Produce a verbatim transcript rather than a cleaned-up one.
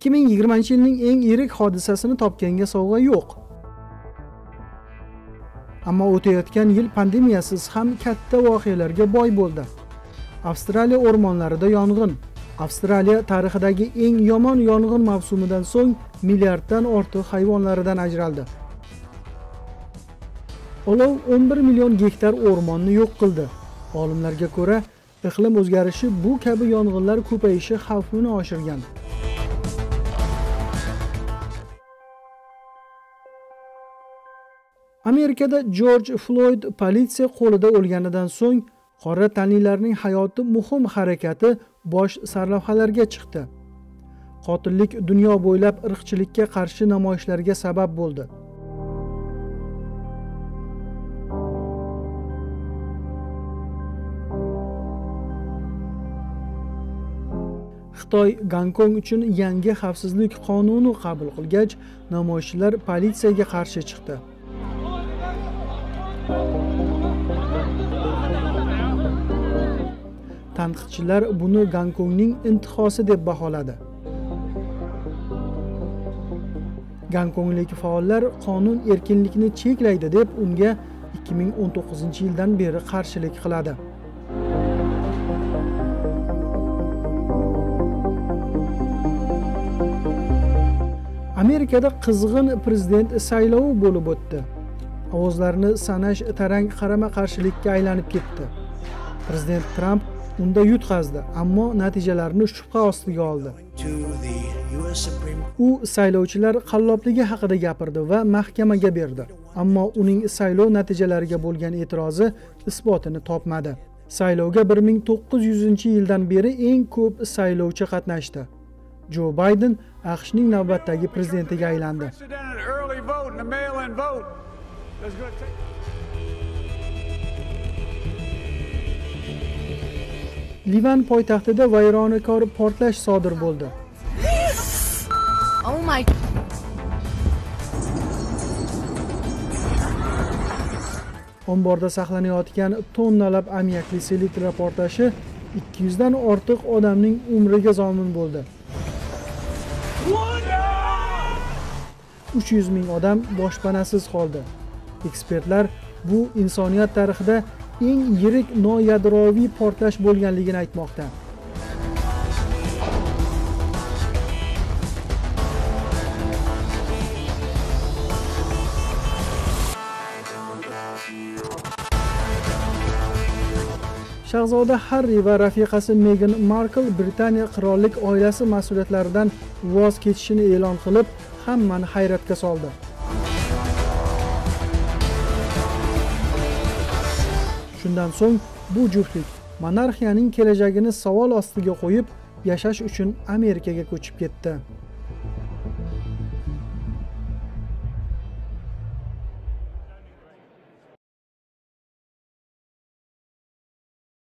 ikki ming yigirmanchi yilning eng yirik hodisasini topganga sovg'a yo'q. Ammo o'tayotgan yil pandemiyasiz ham katta voqealarga boy bo'ldi. Avstraliya o'rmonlarida yong'in. Avstraliya tarixidagi eng yomon yong'in mavsumidan so'ng milliarddan ortiq hayvonlaridan ajraldi. Olov o'n bir million gektar o'rmonni yo'q qildi. Olimlarga ko'ra, iqlim o'zgarishi bu kabi yong'inlar ko'payishi xavfini oshirgan. Amerikada George Floyd politsiya qo'lida o'lganidan so'ng qora tanlilarning hayoti muhim harakati bosh sarlavhalarga chiqdi. Qotillik dunyo bo'ylab irqchilikka qarshi namoyishlarga sabab bo'ldi. Xitoy Gonkong uchun yangi xavfsizlik qonuni qabul qilgach, namoyishchilar politsiyaga qarshi chiqdi. Tanqidchilar buni Gonkongning intihosi deb baholadi. Gonkonglik faollar qonun erkinlikni cheklaydi deb unga ikki ming o'n to'qqizinchi yildan beri qarshilik qiladi. Amerikada qizg'in prezident saylovi bo'lib o'tdi. Ovozlarni sanash tarang qarama-qarshilikka aylanib ketdi. Prezident Tramp unda yutqazdi, ammo natijalarni shubha ostiga oldi. U saylovchilar qallobligi haqida gapirdi va mahkamaga berdi. Ammo uning saylov natijalariga bo'lgan e'tirozi isbotini topmadi. Saylovga bir ming to'qqiz yuzinchi yildan beri eng ko'p saylovchi qatnashdi. Jo Bayden AQShning navbatdagi prezidentiga aylandi. Livan poytaxtida vayronkor portlash sodir bo'ldi. Oh my Omborda saqlanayotgan tonnalab ammiakli selitra portlashi ikki yuz dan ortiq odamning umriga zomin bo'ldi. uch yuz ming odam boshpanasiz qoldi. Ekspertlar bu insoniyat tarixida eng yirik noyadroviy portlash bo'lganligini aytmoqda. Shahzoda Harri va rafiqasi Megan Markle Britaniya qirollik oilasi mas'uliyatlaridan voz kechishini e'lon qilib, hammani hayratga soldi. Shundan so'ng bu juftlik monarxiyaning kelajagini savol ostiga qo'yib, yashash uchun Amerikaga ko'chib ketdi.